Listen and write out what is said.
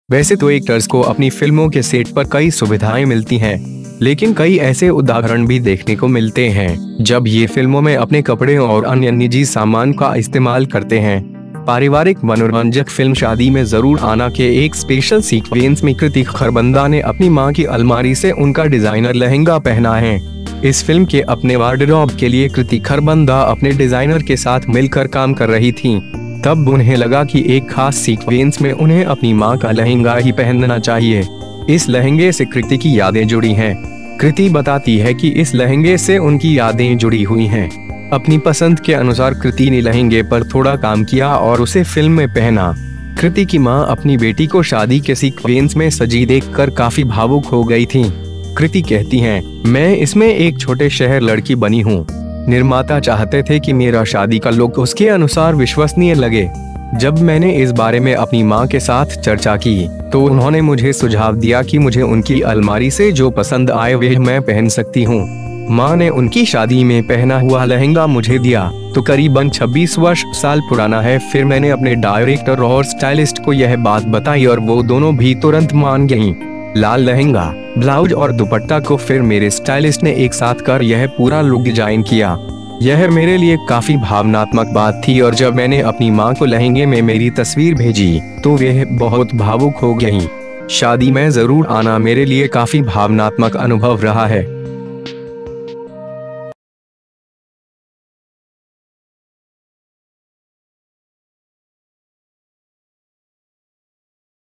वैसे तो एक्टर्स को अपनी फिल्मों के सेट पर कई सुविधाएं मिलती हैं, लेकिन कई ऐसे उदाहरण भी देखने को मिलते हैं जब ये फिल्मों में अपने कपड़े और अन्य निजी सामान का इस्तेमाल करते हैं। पारिवारिक मनोरंजक फिल्म शादी में जरूर आना के एक स्पेशल सीक्वेंस में कृति खरबंदा ने अपनी मां की अलमारी से उनका डिजाइनर लहंगा पहना है। इस फिल्म के अपने वार्डरोब के लिए कृति खरबंदा अपने डिजाइनर के साथ मिलकर काम कर रही थीं। तब उन्हें लगा कि एक खास सीक्वेंस में उन्हें अपनी मां का लहंगा ही पहनना चाहिए। इस लहंगे से कृति की यादें जुड़ी हैं। कृति बताती है कि इस लहंगे से उनकी यादें जुड़ी हुई हैं। अपनी पसंद के अनुसार कृति ने लहंगे पर थोड़ा काम किया और उसे फिल्म में पहना। कृति की मां अपनी बेटी को शादी के सीक्वेंस में सजी देखकर काफी भावुक हो गई थीं। कृति कहती हैं, मैं इसमें एक छोटे शहर लड़की बनी हूँ। निर्माता चाहते थे कि मेरा शादी का लुक उसके अनुसार विश्वसनीय लगे। जब मैंने इस बारे में अपनी मां के साथ चर्चा की तो उन्होंने मुझे सुझाव दिया कि मुझे उनकी अलमारी से जो पसंद आए वह मैं पहन सकती हूँ। मां ने उनकी शादी में पहना हुआ लहंगा मुझे दिया तो करीबन 26 साल पुराना है। फिर मैंने अपने डायरेक्टर और स्टाइलिस्ट को यह बात बताई और वो दोनों भी तुरंत मान गईं। लाल लहंगा, ब्लाउज और दुपट्टा को फिर मेरे स्टाइलिस्ट ने एक साथ कर यह पूरा लुक डिजाइन किया। यह मेरे लिए काफी भावनात्मक बात थी और जब मैंने अपनी मां को लहंगे में मेरी तस्वीर भेजी तो वह बहुत भावुक हो गईं। शादी में जरूर आना मेरे लिए काफी भावनात्मक अनुभव रहा है।